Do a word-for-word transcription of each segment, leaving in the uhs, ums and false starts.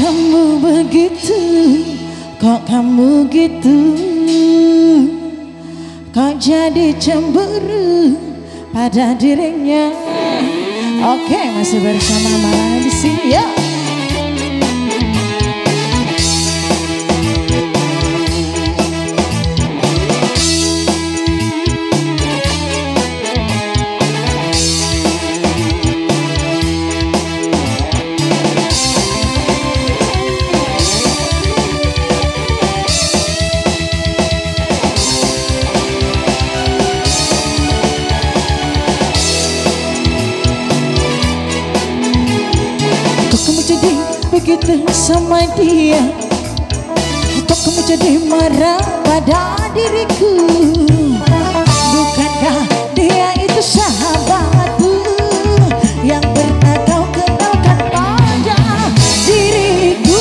kamu begitu, kok kamu gitu, kok jadi cemburu pada dirinya. Oke, masih bersama Malana di sini ya. Begitu sama dia, kok kamu jadi marah pada diriku? Bukankah dia itu sahabatku yang pernah kau kenalkan pada diriku?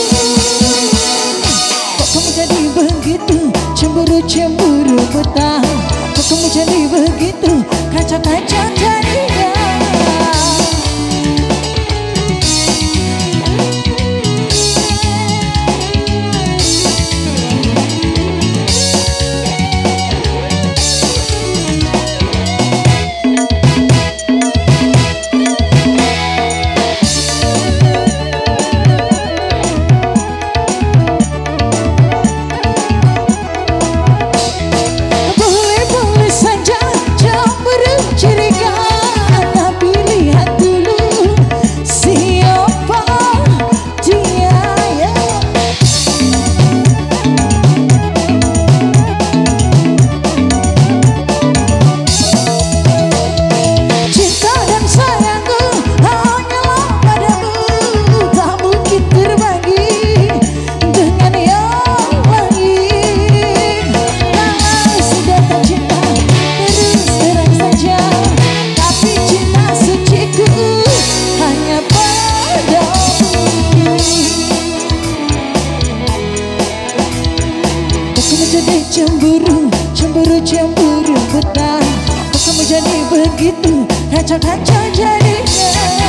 Kok kamu jadi begitu cemburu-cemburu buta? Kok kamu jadi begitu kaca-kaca jadinya? Cemburu, cemburu, cemburu buta. Kok kamu jadi begitu kaca-kaca jadinya?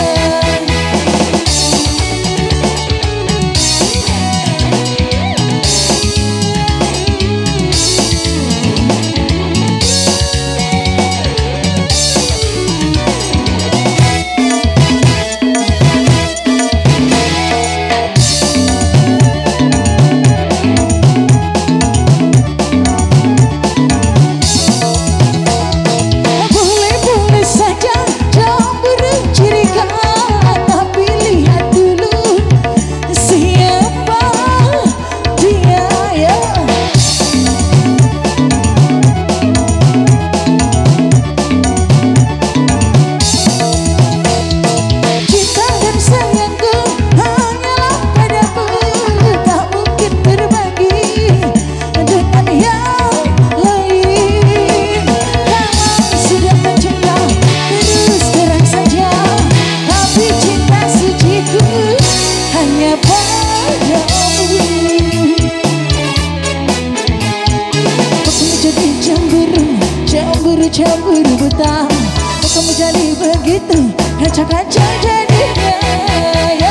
Cemburu buta, kok kamu jadi begitu kaca-kaca jadinya ya.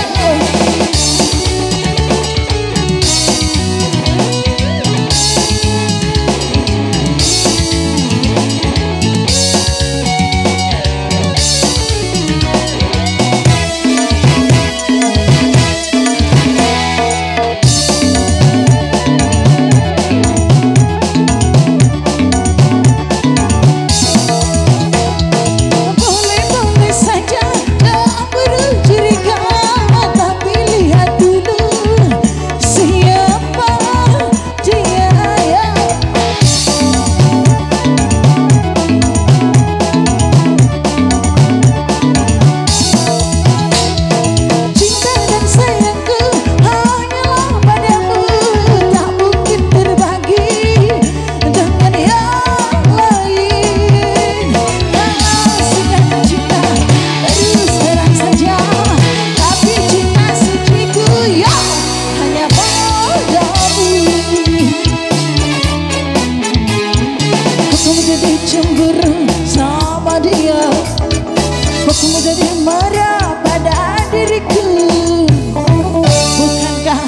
Kok kamu jadi marah pada diriku? Bukankah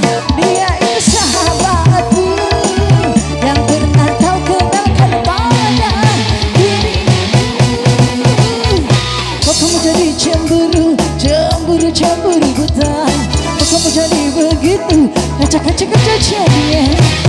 jadi begitu, kaca-kaca kerja jadinya.